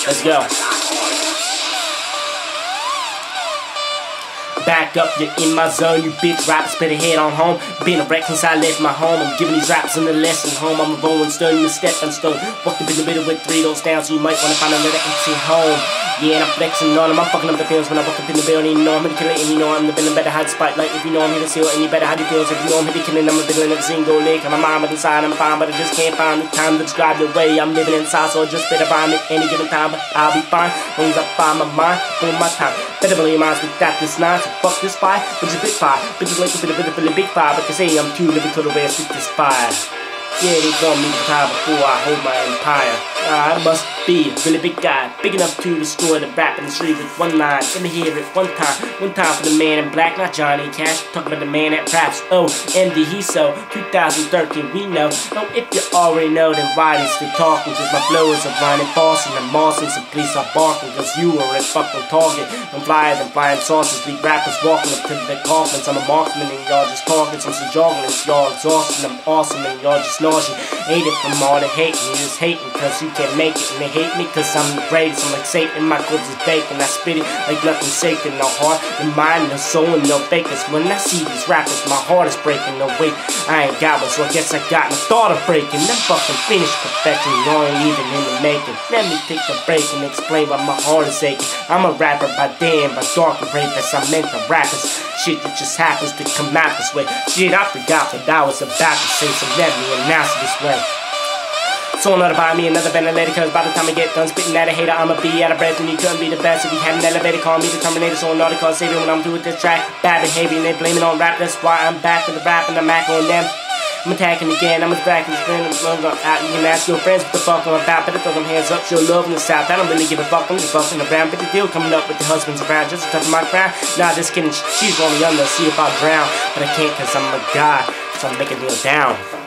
Let's go. Back up, you're in my zone, you bitch rappers better head on home. Been a wreck since I left my home. I'm giving these rappers in the lesson home. I'm a rolling stone, you a stepping stone. Walked up in the middle with 3 doors down, so you might wanna find another exit home. Yeah, and I'm flexing on them. I'm fucking up the pills when I walk up in the building. You know I'm gonna kill it, and you know I'm the villain. Better hide the spotlight if you know I'm here to seal. And you better hide your feels if you know I'm here to killing. I'm a villain of the single leg. I'm a mom inside, I'm fine, but I just can't find the time to describe the way I'm living inside. So I just better find it any given time, but I'll be fine. As long as I find my mind, full my time. Better believe your minds with that this nine, so fuck this fire. Bitch is big fire, bitches like a big fire, but they say I'm too lyrical to rest with this fire. Yeah, they call me the power before I hold my empire. I must be a really big guy, big enough to destroy the rap industry with one line. Let me hear it one time for the man in black, not Johnny Cash. Talk about the man that raps. Oh, MD he so 2013 we know. Oh, if you already know, then why they still talking? Cause my flow is a blinding false and the Marsons and police are barking. Cause you are a fucking target. I'm flyer than flying saucers. Leave rappers walking up to their coffins. I'm a marksman and y'all just talking. Some jogging and y'all exhausting. I'm awesome and y'all just nauseous. Hate it from all the hating. You just hating cause you can't make it. And they hate me cause I'm the greatest. I'm like Satan, my clips is bacon. I spit it like nothing sacred. No heart, no mind, no soul, and no fakers. When I see these rappers, my heart is breaking. No way, I ain't got one, so I guess I got no thought of breaking. I'm fucking finished perfection, you ain't even in the making. Let me take a break and explain why my heart is aching. I'm a rapper by damn, by dark and rapist. I meant the rappers. Shit that just happens to come out this way. Shit, I forgot what I was about to say, so let me announce it this way. So I'm not about me another ventilator, cause by the time I get done spitting at a hater, I'ma be out of breath and you couldn't be the best if you had an elevator. Call me the Terminator, so I'm not a cause savior when I'm through with this track. Bad behavior and they blame it on rap, that's why I'm back with the rap and I'm back on them. I'm attacking again, I'm attacking again. You can ask your friends what the fuck I'm about. Better throw them hands up, show love in the south. I don't really give a fuck, I'm just fucking around. But the deal coming up with the husbands around, just to touch my crown. Nah, just kidding, she's only under, see if I drown. But I can't cause I'm a god, so I'm making a deal down.